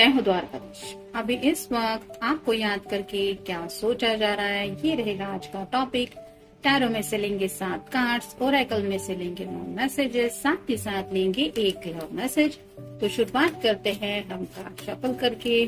हूँ द्वारकाधीश। अभी इस वक्त आपको याद करके क्या सोचा जा रहा है, ये रहेगा आज का टॉपिक। टैरो में से लेंगे 7 कार्ड्स, ओरेकल में से लेंगे 9 मैसेजेस, साथ ही साथ लेंगे एक लव मैसेज। तो शुरुआत करते हैं हम कार्ड शफल करके।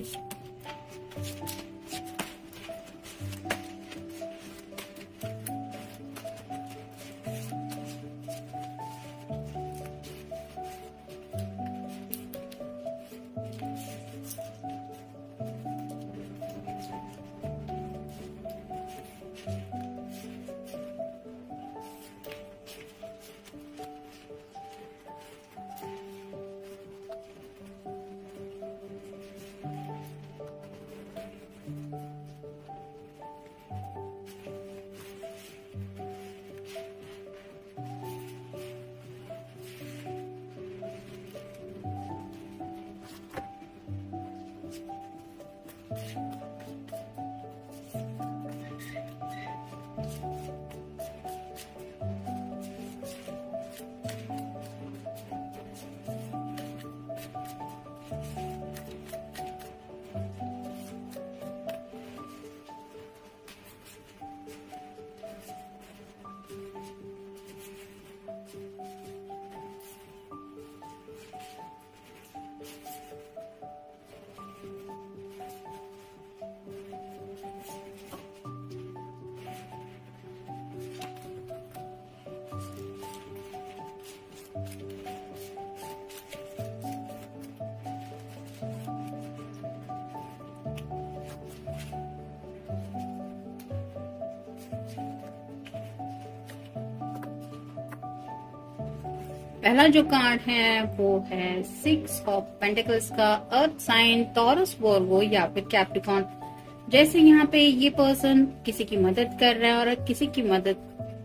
पहला जो कार्ड है वो है 6 ऑफ पेंटिकल्स का, अर्थ साइन, टॉरस, वर्गो या फिर कैप्रिकॉर्न। जैसे यहाँ पे ये पर्सन किसी की मदद कर रहा है और किसी की मदद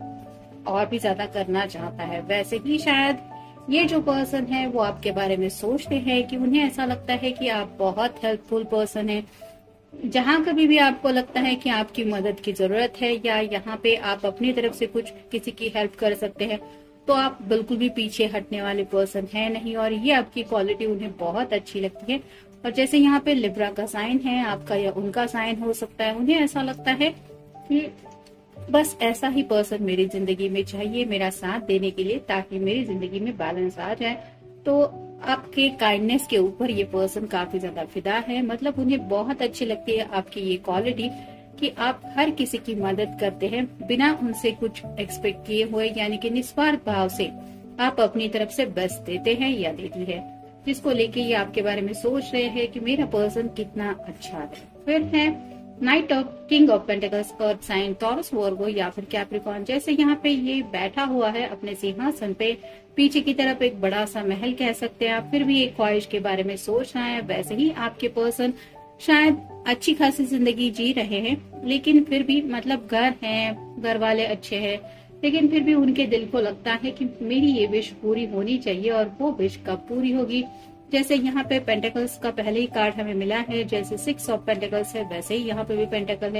और भी ज्यादा करना चाहता है, वैसे ही शायद ये जो पर्सन है वो आपके बारे में सोचते हैं कि उन्हें ऐसा लगता है कि आप बहुत हेल्पफुल पर्सन है। जहाँ कभी भी आपको लगता है कि आपकी मदद की जरूरत है या यहाँ पे आप अपनी तरफ से कुछ किसी की हेल्प कर सकते हैं, तो आप बिल्कुल भी पीछे हटने वाले पर्सन है नहीं, और ये आपकी क्वालिटी उन्हें बहुत अच्छी लगती है। और जैसे यहाँ पे लिब्रा का साइन है, आपका या उनका साइन हो सकता है, उन्हें ऐसा लगता है कि बस ऐसा ही पर्सन मेरी जिंदगी में चाहिए मेरा साथ देने के लिए, ताकि मेरी जिंदगी में बैलेंस आ जाए। तो आपके काइंडनेस के ऊपर ये पर्सन काफी ज्यादा फिदा है, मतलब उन्हें बहुत अच्छी लगती है आपकी ये क्वालिटी कि आप हर किसी की मदद करते हैं बिना उनसे कुछ एक्सपेक्ट किए हुए, यानी कि निस्वार्थ भाव से आप अपनी तरफ से बेस्ट देते हैं या देती है, जिसको लेके ये आपके बारे में सोच रहे हैं कि मेरा पर्सन कितना अच्छा है। फिर है knight of king of pentacles, earth sign, Taurus, Virgo या फिर कैप्रिकॉर्न। जैसे यहाँ पे ये बैठा हुआ है अपने सिंहासन पे, पीछे की तरफ एक बड़ा सा महल कह सकते हैं आप, फिर भी एक ख्वाहिश के बारे में सोच रहा है। वैसे ही आपके पर्सन शायद अच्छी खासी जिंदगी जी रहे हैं, लेकिन फिर भी मतलब घर है, घर वाले अच्छे हैं, लेकिन फिर भी उनके दिल को लगता है कि मेरी ये विश पूरी होनी चाहिए, और वो विश कब पूरी होगी। जैसे यहाँ पे पेंटिकल्स का पहले ही कार्ड हमें मिला है, जैसे 6 ऑफ पेंटिकल्स है वैसे ही यहाँ पे भी पेंटिकल है।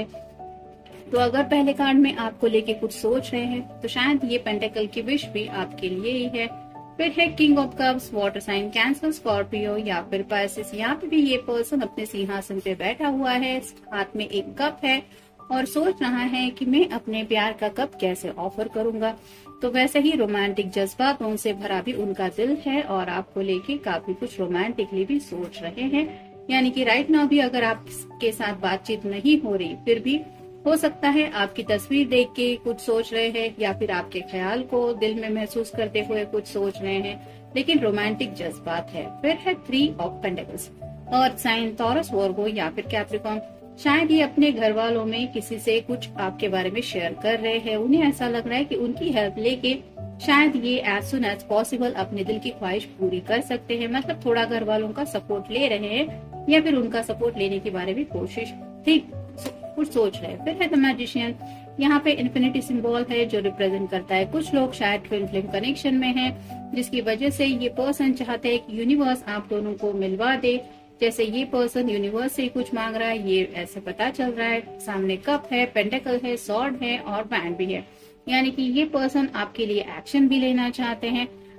तो अगर पहले कार्ड में आपको लेके कुछ सोच रहे हैं, तो शायद ये पेंटिकल की विश भी आपके लिए ही है। फिर है king of cups, water sign, Cancer, Scorpio या फिर पाइसेस। यहाँ पे भी ये पर्सन अपने सिंहासन पे बैठा हुआ है, हाथ में एक कप है और सोच रहा है कि मैं अपने प्यार का कप कैसे ऑफर करूंगा। तो वैसे ही रोमांटिक जज्बातों से भरा भी उनका दिल है और आपको लेके काफी कुछ रोमांटिकली भी सोच रहे हैं। यानी कि राइट नाउ भी अगर आपके साथ बातचीत नहीं हो रही, फिर भी हो सकता है आपकी तस्वीर देख के कुछ सोच रहे हैं, या फिर आपके ख्याल को दिल में महसूस करते हुए कुछ सोच रहे हैं, लेकिन रोमांटिक जज्बात है। फिर है 3 of pentacles, earth sign, Taurus, Virgo या फिर कैप्रिकॉर्न। शायद ये अपने घर वालों में किसी से कुछ आपके बारे में शेयर कर रहे हैं, उन्हें ऐसा लग रहा है कि उनकी हेल्प लेके शायद ये एज सुन एज पॉसिबल अपने दिल की ख्वाहिश पूरी कर सकते हैं। मतलब थोड़ा घर वालों का सपोर्ट ले रहे हैं, या फिर उनका सपोर्ट लेने के बारे में कोशिश ठीक कुछ सोच रहे हैं। फिर है द मैजिशियन, यहाँ पे इन्फिनिटी सिंबल है जो रिप्रेजेंट करता है कुछ लोग शायद ट्विन फ्लेम कनेक्शन में हैं, जिसकी वजह से ये पर्सन चाहते हैं कि यूनिवर्स आप दोनों को मिलवा दे। जैसे ये पर्सन यूनिवर्स से कुछ मांग रहा है, ये ऐसे पता चल रहा है। सामने कप है, पेंटिकल है, सॉर्ड है और बैंड भी है, यानी कि ये पर्सन आपके लिए एक्शन भी लेना चाहते हैं।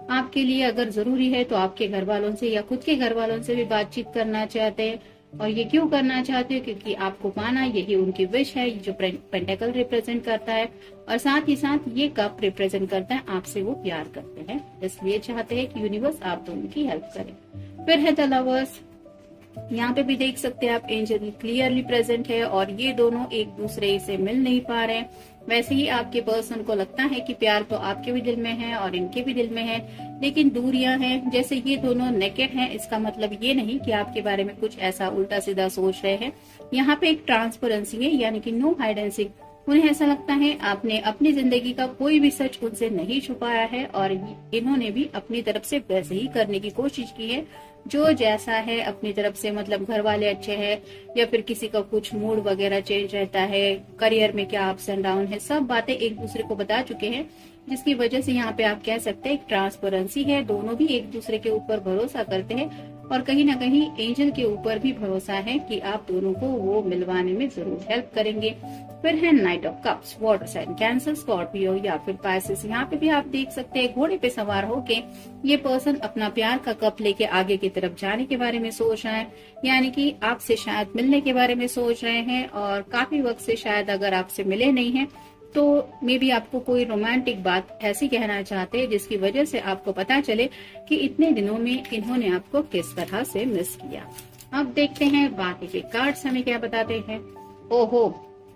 आपके लिए अगर जरूरी है तो आपके घर वालों से या खुद के घर वालों से भी बातचीत करना चाहते हैं। और ये क्यों करना चाहते हो? क्योंकि आपको पाना यही उनकी विश है, जो पेंटेकल रिप्रेजेंट करता है, और साथ ही साथ ये कप रिप्रेजेंट करता है आपसे वो प्यार करते हैं, इसलिए चाहते हैं कि यूनिवर्स आप दोनों की हेल्प करे। फिर है द लवर्स। यहाँ पे भी देख सकते हैं आप, एंजल क्लियरली प्रेजेंट है और ये दोनों एक दूसरे से मिल नहीं पा रहे हैं। वैसे ही आपके पर्सन को लगता है कि प्यार तो आपके भी दिल में है और इनके भी दिल में है, लेकिन दूरियां हैं। जैसे ये दोनों नेकेड हैं, इसका मतलब ये नहीं कि आपके बारे में कुछ ऐसा उल्टा सीधा सोच रहे हैं। यहाँ पे एक ट्रांसपेरेंसी है, यानी कि नो हाइड एंड सीक। उन्हें ऐसा लगता है आपने अपनी जिंदगी का कोई भी सच उनसे नहीं छुपाया है और इन्होंने भी अपनी तरफ से वैसे ही करने की कोशिश की है जो जैसा है अपनी तरफ से। मतलब घर वाले अच्छे हैं या फिर किसी का कुछ मूड वगैरह चेंज रहता है, करियर में क्या अप्स एंड डाउन है, सब बातें एक दूसरे को बता चुके हैं, जिसकी वजह से यहाँ पे आप कह सकते हैं एक ट्रांसपेरेंसी है। दोनों भी एक दूसरे के ऊपर भरोसा करते हैं और कहीं ना कहीं एंजल के ऊपर भी भरोसा है कि आप दोनों को वो मिलवाने में जरूर हेल्प करेंगे। फिर है knight of cups, water sign, Cancer, Scorpio या फिर पाइसेस। यहाँ पे भी आप देख सकते हैं घोड़े पे सवार होके ये पर्सन अपना प्यार का कप लेके आगे की तरफ जाने के बारे में सोच रहा है, यानी कि आपसे शायद मिलने के बारे में सोच रहे हैं और काफी वक्त से शायद अगर आपसे मिले नहीं है तो मे बी आपको कोई रोमांटिक बात ऐसी कहना चाहते हैं जिसकी वजह से आपको पता चले कि इतने दिनों में इन्होंने आपको किस तरह से मिस किया। अब देखते हैं बाकी के कार्ड्स हमें क्या बताते हैं। ओहो,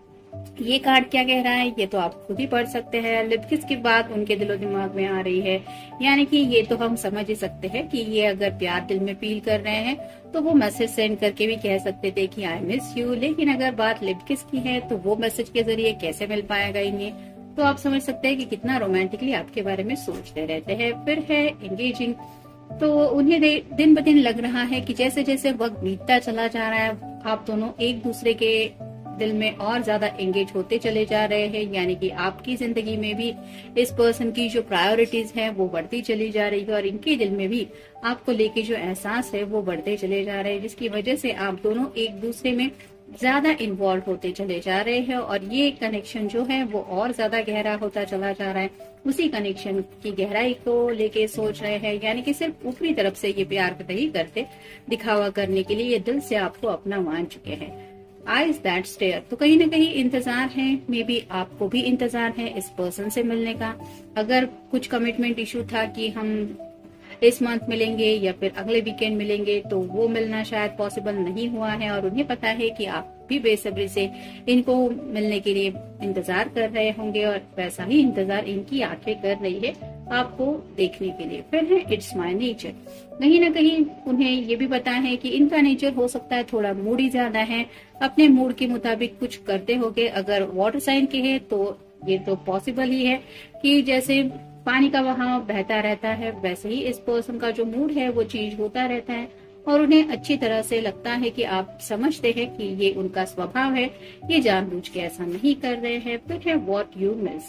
ये कार्ड क्या कह रहा है ये तो आप खुद ही पढ़ सकते हैं। लिप किस की बात उनके दिलो दिमाग में आ रही है, यानी कि ये तो हम समझ ही सकते हैं कि ये अगर प्यार दिल में फील कर रहे हैं तो वो मैसेज सेंड करके भी कह सकते थे कि आई मिस यू। लेकिन अगर बात लिप किस की है तो वो मैसेज के जरिए कैसे मिल पाएगा इन्हें, तो आप समझ सकते हैं कि कितना रोमांटिकली आपके बारे में सोचते रहते हैं। फिर है एंगेजिंग, तो उन्हें दिन ब दिन लग रहा है कि जैसे जैसे वक्त बीतता चला जा रहा है आप दोनों एक दूसरे के दिल में और ज्यादा एंगेज होते चले जा रहे हैं, यानी कि आपकी जिंदगी में भी इस पर्सन की जो प्रायोरिटीज हैं वो बढ़ती चली जा रही है और इनके दिल में भी आपको लेके जो एहसास है वो बढ़ते चले जा रहे हैं, जिसकी वजह से आप दोनों एक दूसरे में ज्यादा इन्वॉल्व होते चले जा रहे हैं और ये कनेक्शन जो है वो और ज्यादा गहरा होता चला जा रहा है। उसी कनेक्शन की गहराई को लेके सोच रहे हैं, यानी कि सिर्फ ऊपरी तरफ से ये प्यार नहीं करते, दिखावा करने के लिए ये दिल से आपको अपना मान चुके हैं। आइज दैट स्टेयर, तो कहीं ना कहीं इंतजार है, मे बी आपको भी इंतजार है इस पर्सन से मिलने का। अगर कुछ कमिटमेंट इशू था कि हम इस मंथ मिलेंगे या फिर अगले वीकेंड मिलेंगे, तो वो मिलना शायद पॉसिबल नहीं हुआ है और उन्हें पता है कि आप भी बेसब्री से इनको मिलने के लिए इंतजार कर रहे होंगे और वैसा ही इंतजार इनकी आंखें कर रही है आपको देखने के लिए। फिर है इट्स माय नेचर, कहीं ना कहीं उन्हें ये भी पता है कि इनका नेचर हो सकता है थोड़ा मूडी ज्यादा है, अपने मूड के मुताबिक कुछ करते होंगे। अगर वाटर साइन के है तो ये तो पॉसिबल ही है कि जैसे पानी का बहाव बहता रहता है वैसे ही इस पर्सन का जो मूड है वो चेंज होता रहता है और उन्हें अच्छी तरह से लगता है कि आप समझते हैं कि ये उनका स्वभाव है, ये जानबूझ के ऐसा नहीं कर रहे हैं। फिर है व्हाट यू मिस,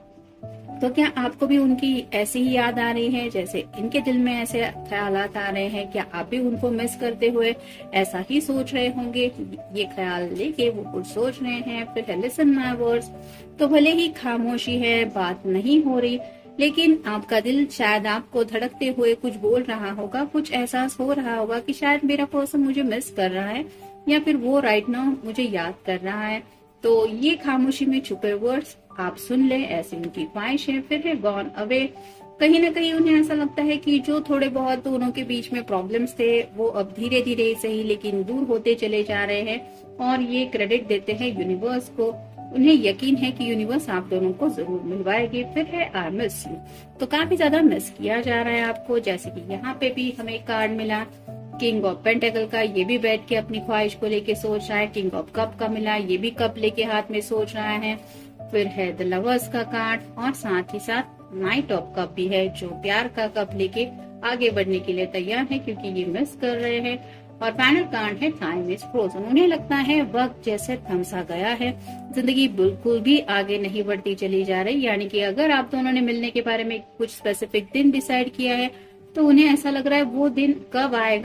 तो क्या आपको भी उनकी ऐसी ही याद आ रही है जैसे इनके दिल में ऐसे ख्यालात आ रहे हैं? क्या आप भी उनको मिस करते हुए ऐसा ही सोच रहे होंगे? ये ख्याल लेके वो कुछ सोच रहे हैं। फिर है लिसन माय वर्ड्स, तो भले ही खामोशी है, बात नहीं हो रही, लेकिन आपका दिल शायद आपको धड़कते हुए कुछ बोल रहा होगा, कुछ एहसास हो रहा होगा कि शायद मेरा पर्सन मुझे मिस कर रहा है या फिर वो राइट नाउ मुझे याद कर रहा है। तो ये खामोशी में छुपे वर्ड्स आप सुन ले, ऐसी उनकी ख्वाहिश है। फिर है गॉन अवे, कहीं ना कहीं उन्हें ऐसा लगता है कि जो थोड़े बहुत दोनों के बीच में प्रॉब्लम्स थे वो अब धीरे धीरे सही लेकिन दूर होते चले जा रहे हैं और ये क्रेडिट देते हैं यूनिवर्स को। उन्हें यकीन है कि यूनिवर्स आप दोनों को जरूर मिलवाएगी। फिर है आई मिस यू, तो काफी ज्यादा मिस किया जा रहा है आपको, जैसे कि यहाँ पे भी हमें कार्ड मिला किंग ऑफ पेंटेकल का, ये भी बैठ के अपनी ख्वाहिश को लेके सोच रहा है। किंग ऑफ कप का मिला, ये भी कप लेके हाथ में सोच रहा है। फिर है द लवर्स का कार्ड और साथ ही साथ नाइट ऑफ कप भी है जो प्यार का कप लेके आगे बढ़ने के लिए तैयार है क्योंकि ये मिस कर रहे हैं। और फाइनल कार्ड है टाइम इज फ्रोजन, उन्हें लगता है वक्त जैसे थमसा गया है, जिंदगी बिल्कुल भी आगे नहीं बढ़ती चली जा रही। यानी कि अगर आप दोनों ने मिलने के बारे में कुछ स्पेसिफिक दिन डिसाइड किया है तो उन्हें ऐसा लग रहा है वो दिन कब आएगा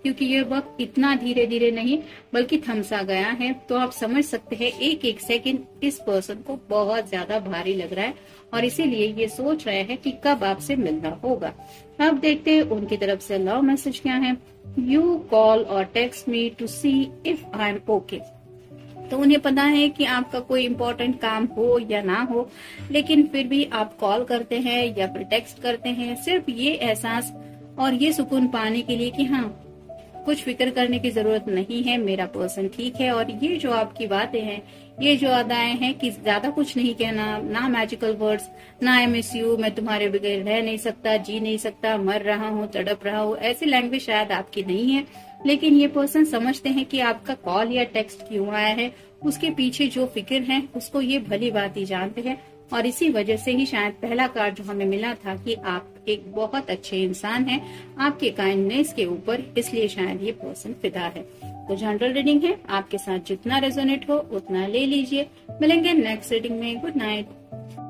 क्योंकि ये वक्त इतना धीरे धीरे नहीं बल्कि थमसा गया है। तो आप समझ सकते हैं एक एक सेकंड इस पर्सन को बहुत ज्यादा भारी लग रहा है और इसीलिए ये सोच रहे हैं कि कब आपसे मिलना होगा। अब देखते हैं उनकी तरफ से लव मैसेज क्या है। यू कॉल और text me to see if I am okay. तो उन्हें पता है कि आपका कोई इम्पोर्टेंट काम हो या ना हो, लेकिन फिर भी आप कॉल करते हैं या फिर टेक्स्ट करते हैं सिर्फ ये एहसास और ये सुकून पाने के लिए कि हाँ, कुछ फिक्र करने की जरूरत नहीं है, मेरा पर्सन ठीक है। और ये जो आपकी बातें हैं, ये जो अदाएं हैं कि ज्यादा कुछ नहीं कहना, ना मैजिकल वर्ड्स, ना आई मिस यू, मैं तुम्हारे बगैर रह नहीं सकता, जी नहीं सकता, मर रहा हूँ, तड़प रहा हूँ, ऐसी लैंग्वेज शायद आपकी नहीं है। लेकिन ये पर्सन समझते हैं कि आपका कॉल या टेक्स्ट क्यों आया है, उसके पीछे जो फिक्र है उसको ये भली बात ही जानते हैं। और इसी वजह से ही शायद पहला कार्ड जो हमें मिला था कि आप एक बहुत अच्छे इंसान हैं, आपके काइंडनेस के ऊपर, इसलिए शायद ये पर्सन फिदा है। तो जनरल रीडिंग है, आपके साथ जितना रेजोनेट हो उतना ले लीजिए। मिलेंगे नेक्स्ट रीडिंग में। Good night.